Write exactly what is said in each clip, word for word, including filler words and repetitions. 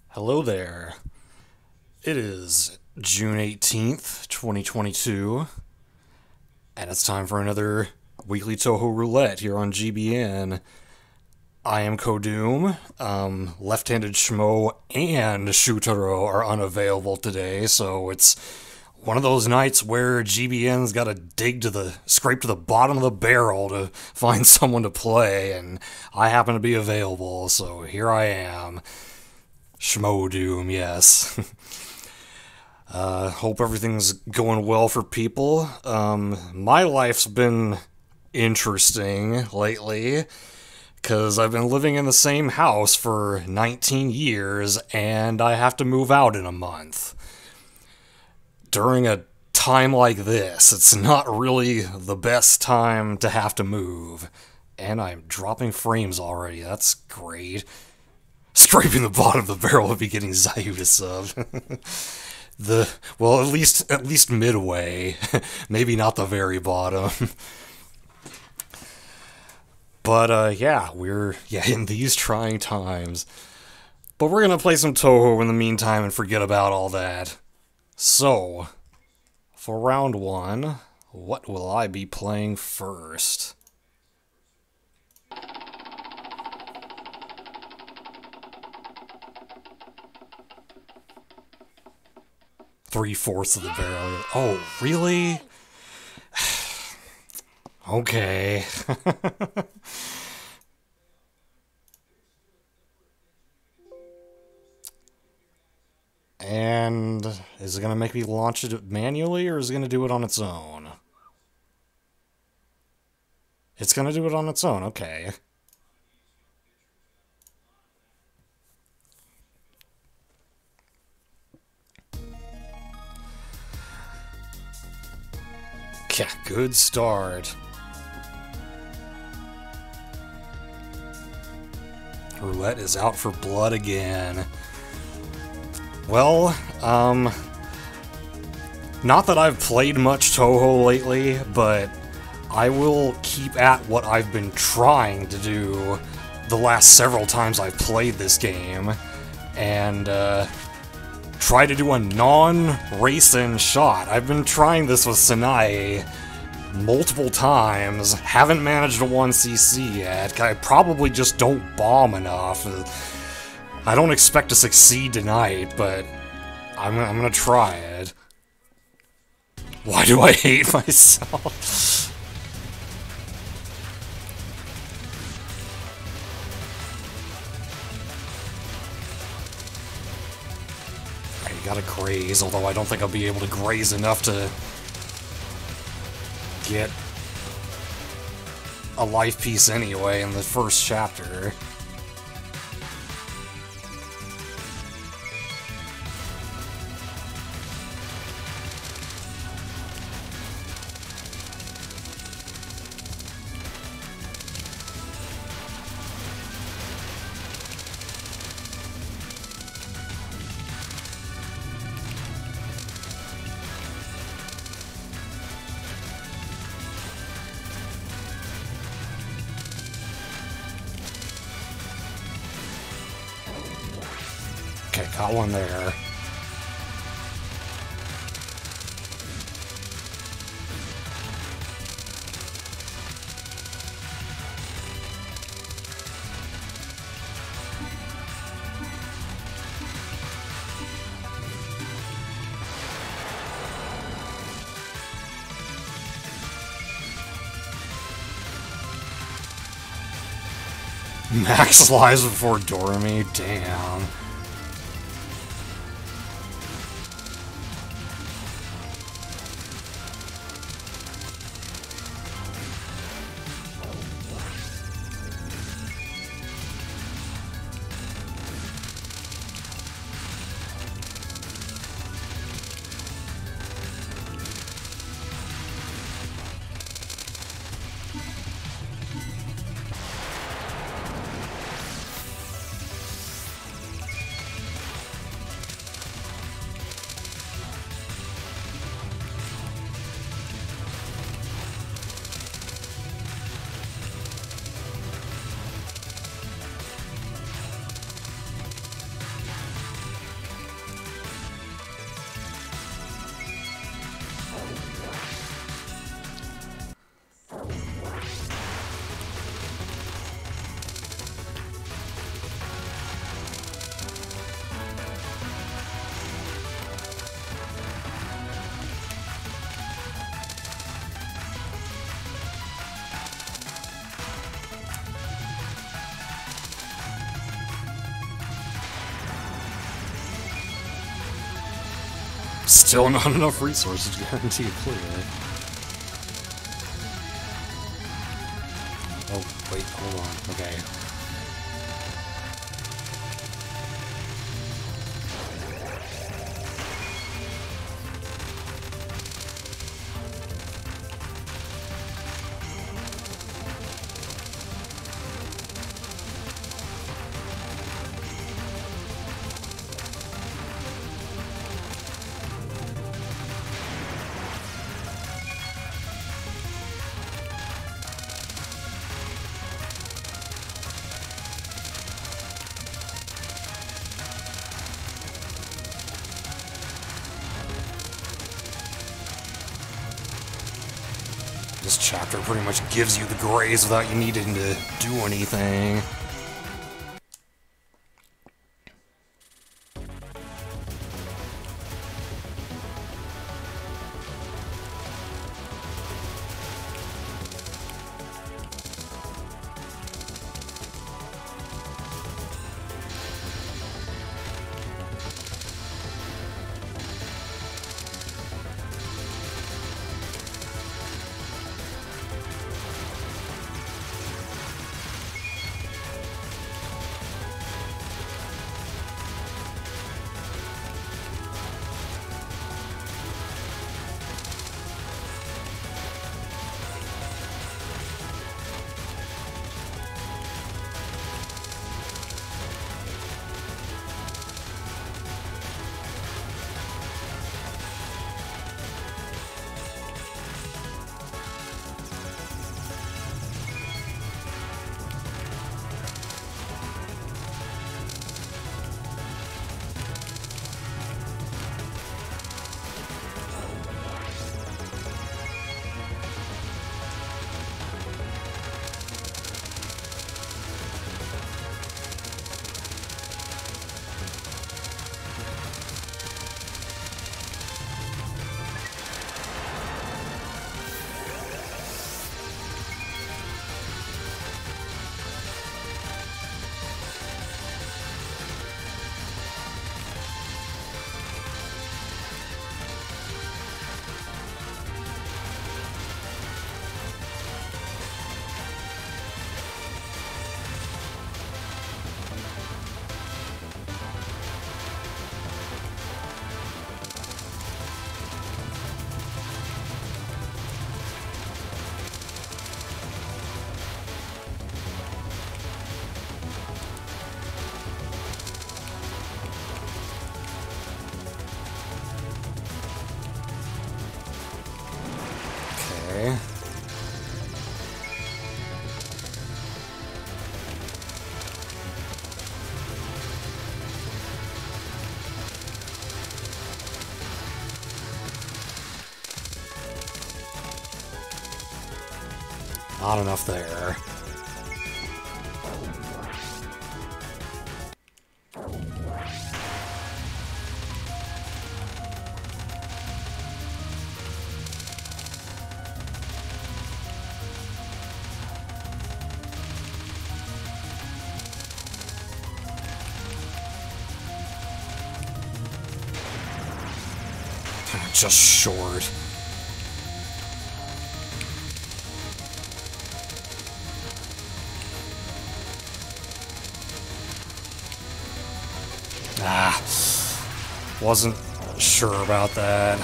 Hello there. It is June eighteenth, twenty twenty-two, and it's time for another weekly Touhou Roulette here on G B N. I am Kodoom. Um, left-handed Schmo and Shutaro are unavailable today, so it's one of those nights where G B N's got to dig to the, scrape to the bottom of the barrel to find someone to play, and I happen to be available, so here I am. Schmo Doom, yes. uh, hope everything's going well for people. Um, my life's been interesting lately, because I've been living in the same house for nineteen years, and I have to move out in a month. During a time like this, it's not really the best time to have to move. And I'm dropping frames already, that's great. Scraping the bottom of the barrel would be getting Zayu to sub. the well, at least at least midway, maybe not the very bottom. But uh, yeah, we're yeah in these trying times. But we're gonna play some Touhou in the meantime and forget about all that. So, for round one, what will I be playing first? Three-fourths of the barrel. Oh, really? Okay. And is it going to make me launch it manually, or is it going to do it on its own? It's going to do it on its own, okay. Yeah, good start. Roulette is out for blood again. Well, um... not that I've played much Touhou lately, but I will keep at what I've been trying to do the last several times I've played this game, and, uh... try to do a non-race-in shot. I've been trying this with Sanae multiple times, haven't managed a one C C yet. I probably just don't bomb enough. I don't expect to succeed tonight, but I'm, I'm gonna try it. Why do I hate myself? I gotta graze, although I don't think I'll be able to graze enough to get a life piece anyway in the first chapter. Okay, got one there. Max lives before Doremi, damn. Still not enough resources to guarantee a clear. Oh, wait, hold on. Okay. This chapter pretty much gives you the grays without you needing to do anything. Okay. Not enough there. Just short. Ah, wasn't sure about that.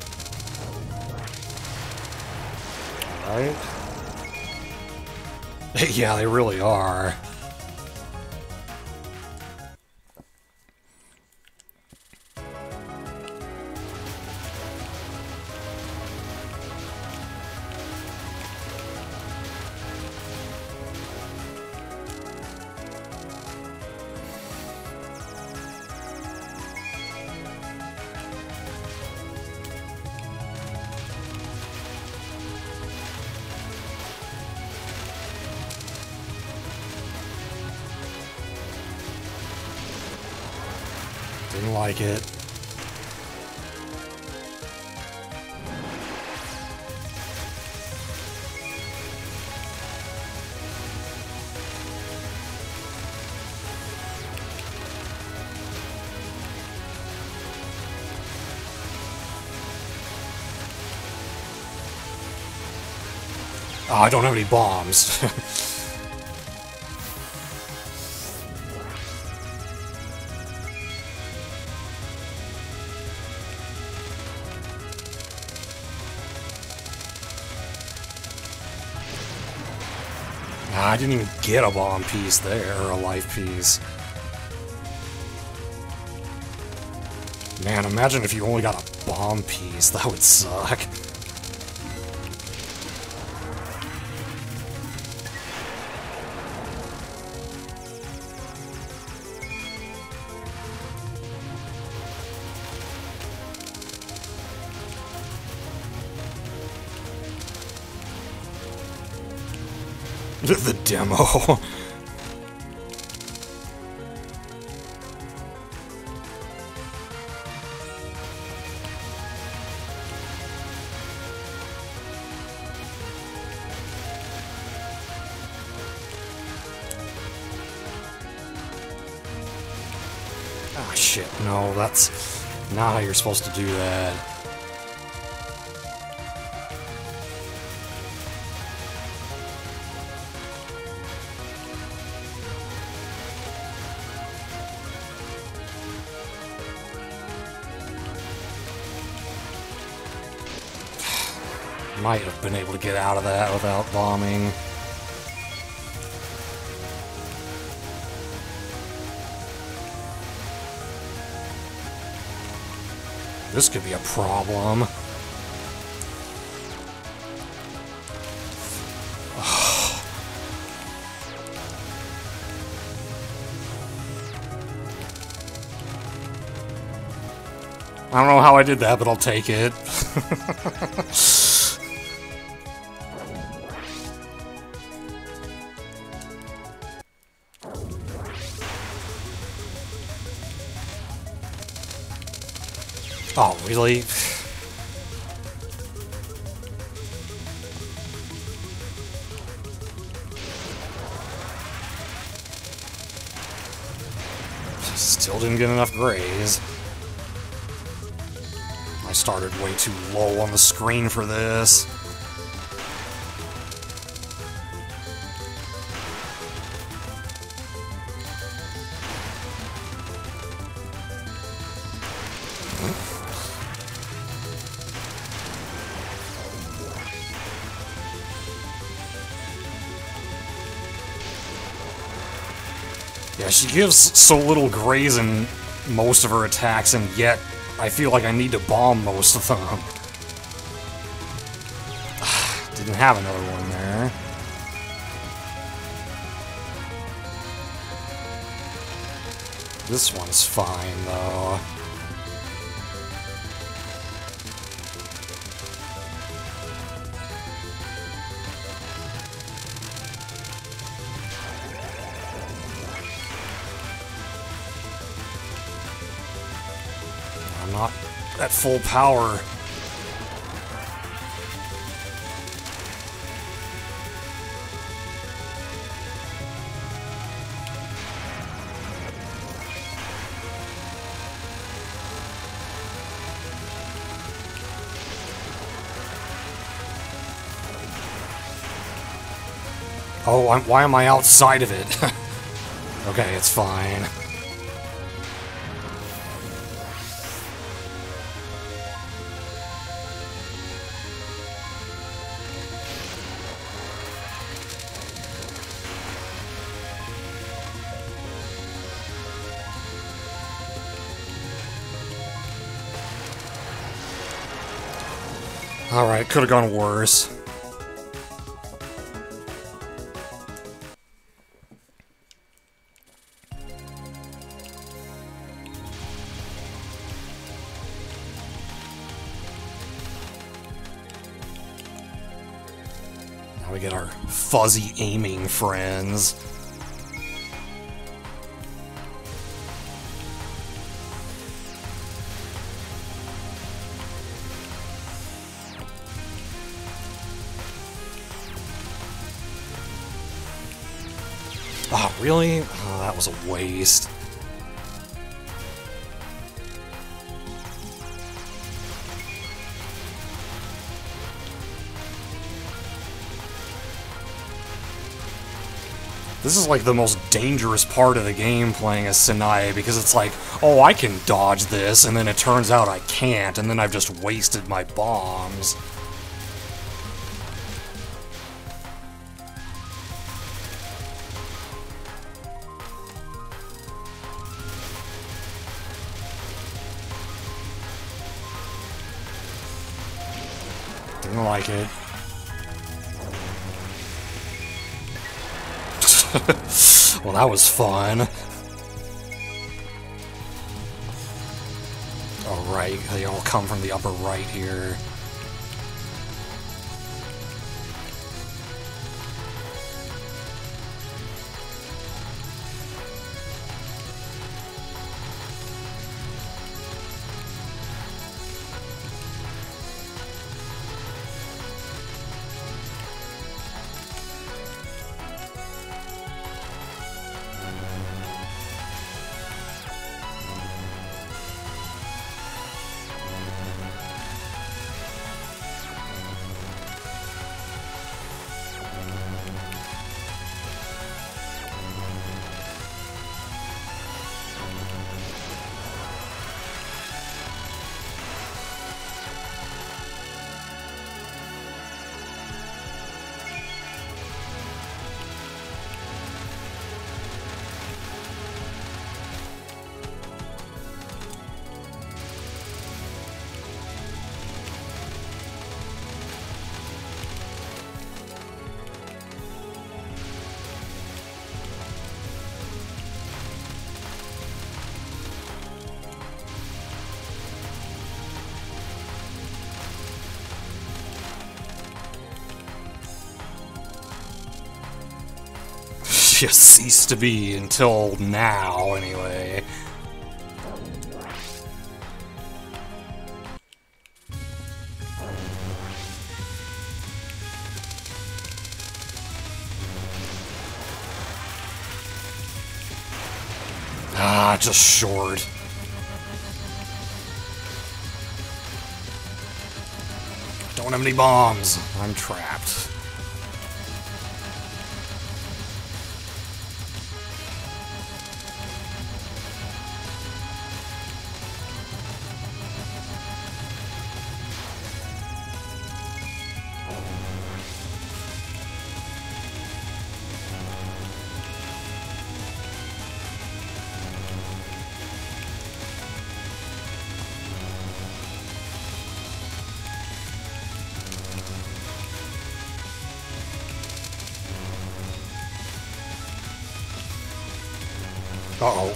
Right? Yeah, they really are. Didn't like it. Oh, I don't have any bombs. I didn't even get a bomb piece there, or a life piece. Man, imagine if you only got a bomb piece. That would suck. The demo. Ah, shit. No, that's not how you're supposed to do that. Might have been able to get out of that without bombing. This could be a problem. I don't know how I did that, but I'll take it. Oh, really? Still didn't get enough grays. I started way too low on the screen for this. Yeah, she gives so little grays in most of her attacks, and yet I feel like I need to bomb most of them. Didn't have another one there. This one's fine, though. I'm not at full power. Oh, I'm, why am I outside of it? Okay, it's fine. Alright, could have gone worse. Now we get our fuzzy aiming friends. Oh, really? Oh, that was a waste. This is like the most dangerous part of the game playing as Sanae, because it's like, oh, I can dodge this, and then it turns out I can't, and then I've just wasted my bombs. Didn't like it. Well, that was fun. Alright, they all come from the upper right here. Just ceased to be until now, anyway. Ah, just short. Don't have any bombs. I'm trapped. Uh-oh.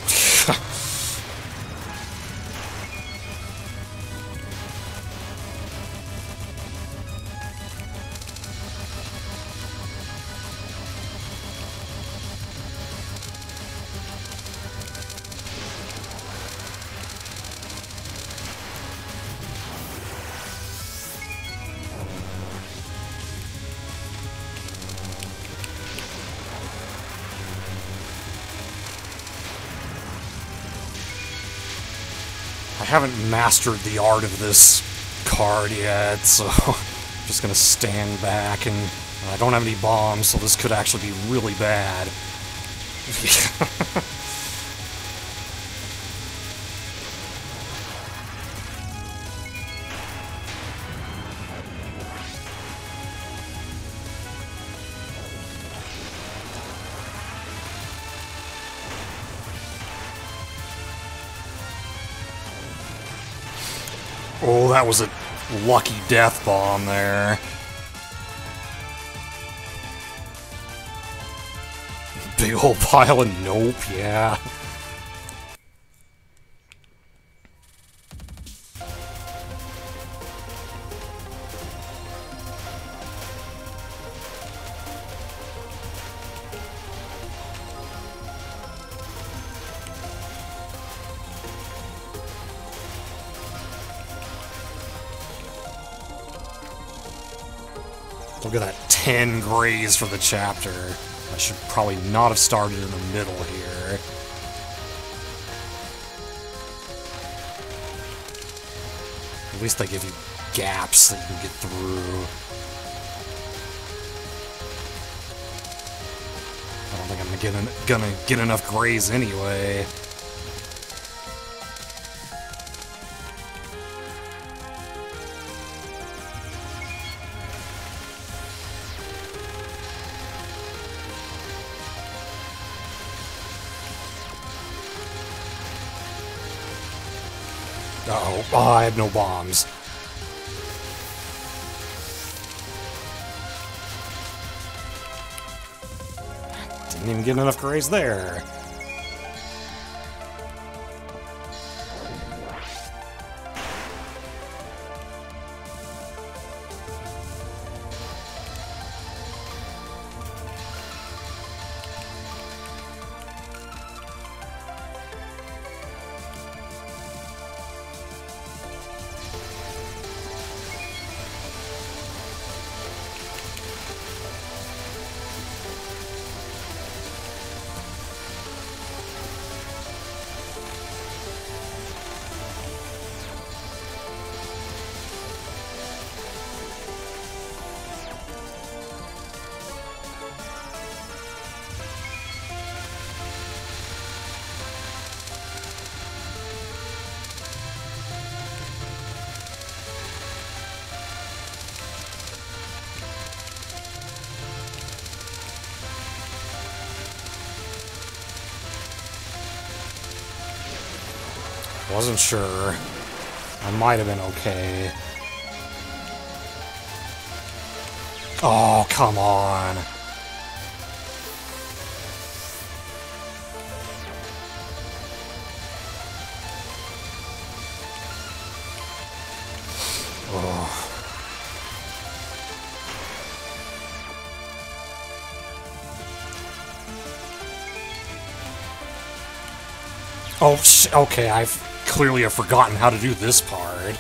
I haven't mastered the art of this card yet, so I'm just gonna stand back, and I don't have any bombs, so this could actually be really bad. Oh, that was a lucky death bomb there. Big old pile of nope, yeah. Look at that ten grays for the chapter. I should probably not have started in the middle here. At least they give you gaps that you can get through. I don't think I'm gonna get, en gonna get enough grays anyway. Uh-oh. Oh, I have no bombs. Didn't even get enough grays there. Wasn't sure. I might have been okay. Oh, come on. Oh. Oh, sh okay, I've clearly have forgotten how to do this part.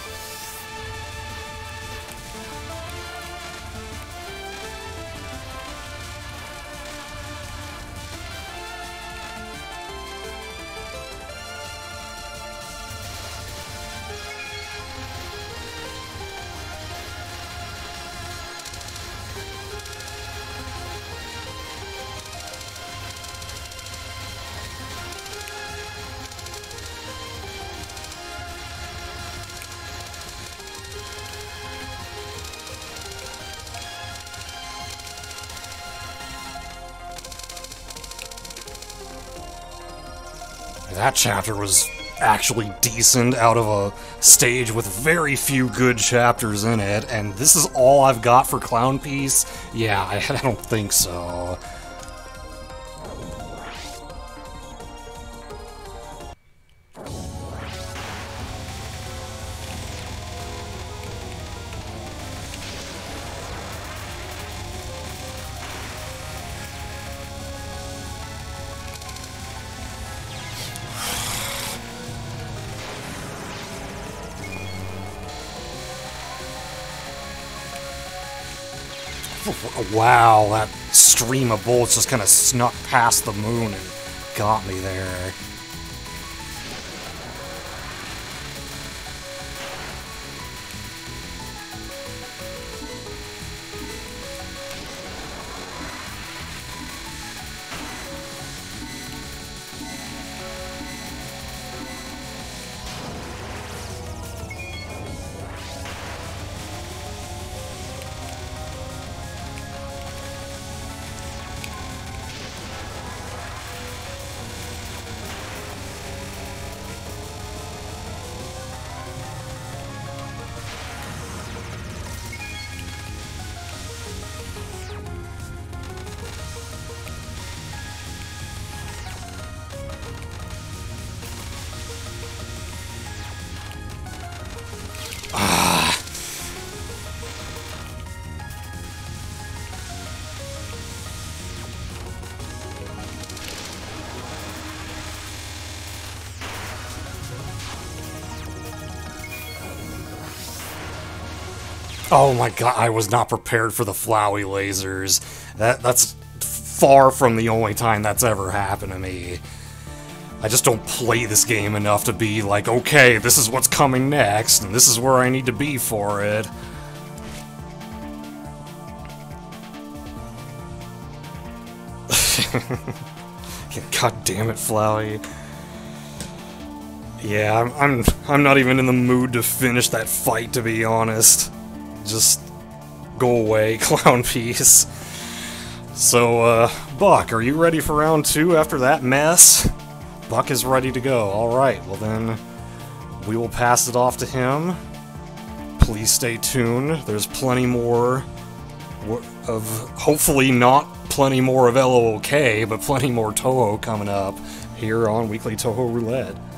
That chapter was actually decent out of a stage with very few good chapters in it, and this is all I've got for Clown Piece? Yeah, I, I don't think so. Wow, that stream of bullets just kind of snuck past the moon and got me there. Oh my god, I was not prepared for the Flowey lasers. That That's far from the only time that's ever happened to me. I just don't play this game enough to be like, okay, this is what's coming next, and this is where I need to be for it. God damn it, Flowey. Yeah, I'm, I'm, I'm not even in the mood to finish that fight, to be honest. Just go away, clown piece. So, uh, Buck, are you ready for round two after that mess? Buck is ready to go. Alright, well then, we will pass it off to him. Please stay tuned. There's plenty more of, hopefully not plenty more of L O K, but plenty more Touhou coming up here on Weekly Touhou Roulette.